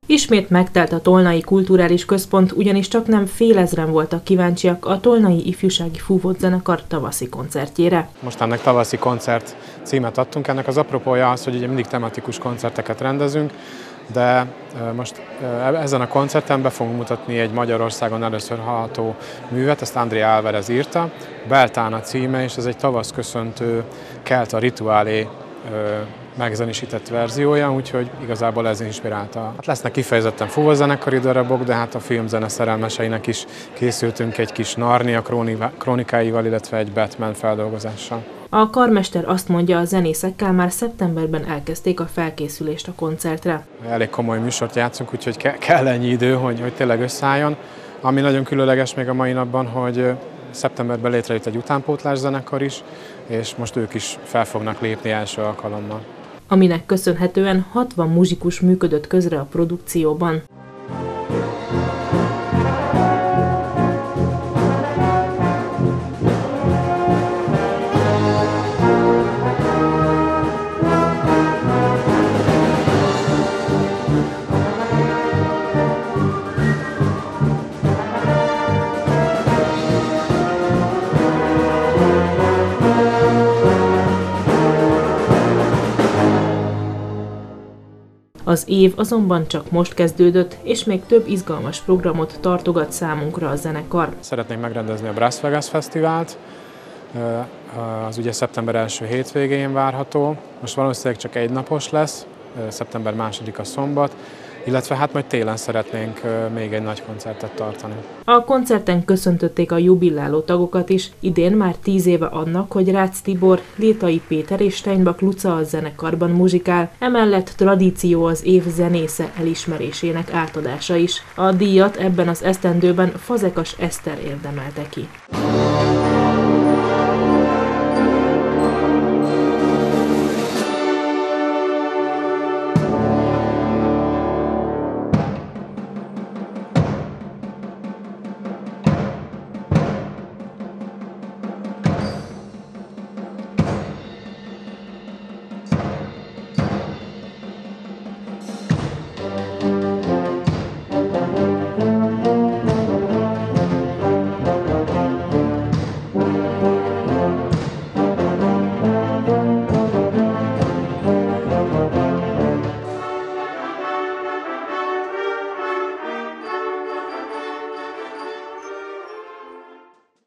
Ismét megtelt a Tolnai Kulturális Központ, ugyanis csaknem félezren voltak kíváncsiak a Tolnai Ifjúsági Fúvót zenekar tavaszi koncertjére. Most ennek tavaszi koncert címet adtunk, ennek az apropója az, hogy ugye mindig tematikus koncerteket rendezünk, de most ezen a koncerten be fogunk mutatni egy Magyarországon először hallható művet, ezt Andrea Alvarez írta, Beltán a címe, és ez egy tavasz köszöntő Kelta Rituálé megzenésített verziója, úgyhogy igazából ez inspirálta. Hát lesznek kifejezetten fúvózenekari darabok, de hát a filmzene szerelmeseinek is készültünk egy kis Narnia krónikáival, illetve egy Batman feldolgozással. A karmester azt mondja, a zenészekkel már szeptemberben elkezdték a felkészülést a koncertre. Elég komoly műsort játszunk, úgyhogy kell ennyi idő, hogy tényleg összeálljon. Ami nagyon különleges még a mai napban, hogy szeptemberben létrejött egy utánpótlás zenekar is, és most ők is fel fognak lépni első alkalommal. Aminek köszönhetően 60 muzsikus működött közre a produkcióban. Az év azonban csak most kezdődött, és még több izgalmas programot tartogat számunkra a zenekar. Szeretnénk megrendezni a Brass Vegas Fesztivált, az ugye szeptember első hétvégén várható, most valószínűleg csak egy napos lesz, szeptember 2-a szombat, illetve hát majd télen szeretnénk még egy nagy koncertet tartani. A koncerten köszöntötték a jubiláló tagokat is, idén már 10 éve annak, hogy Rácz Tibor, Létai Péter és Steinbach Luca a zenekarban muzsikál, emellett tradíció az év zenésze elismerésének átadása is. A díjat ebben az esztendőben Fazekas Eszter érdemelte ki.